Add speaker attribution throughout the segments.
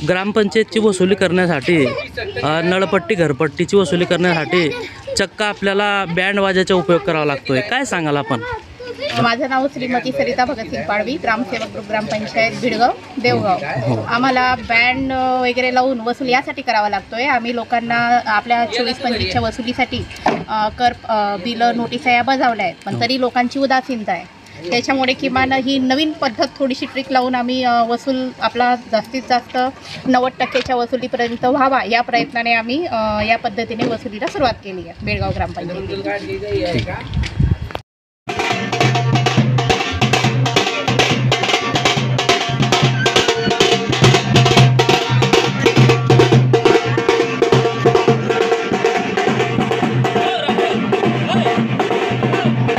Speaker 1: ग्रामपंचायतची वसुली करण्यासाठी नळपट्टी घरपट्टीची वसुली करण्यासाठी चक्क आपल्याला बँड वाजाचा उपयोग करावा लागतोय. काय सांगाल आपण?
Speaker 2: माझं नाव श्रीमती सरिता भगतसिंग पाडवी, ग्रामसेवक ग्रुप ग्रामपंचायत भिडगाव देवगाव. आम्हाला बँड वगैरे लावून वसूल यासाठी करावा लागतोय. आम्ही लोकांना आपल्या 24-25च्या वसुलीसाठी कर बिलं नोटिसा या बजावल्या आहेत, पण तरी लोकांची उदासीनता आहे. त्याच्यामुळे किमान ही नवीन पद्धत थोडीशी ट्रिक लावून आम्ही वसूल आपला जास्तीत जास्त 90%च्या वसुलीपर्यंत व्हावा या प्रयत्नाने आम्ही या पद्धतीने वसुलीला सुरुवात केली आहे बेळगाव ग्रामपंचायतीत.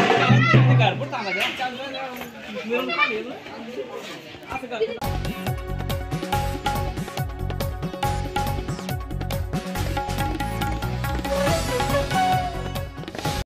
Speaker 3: असं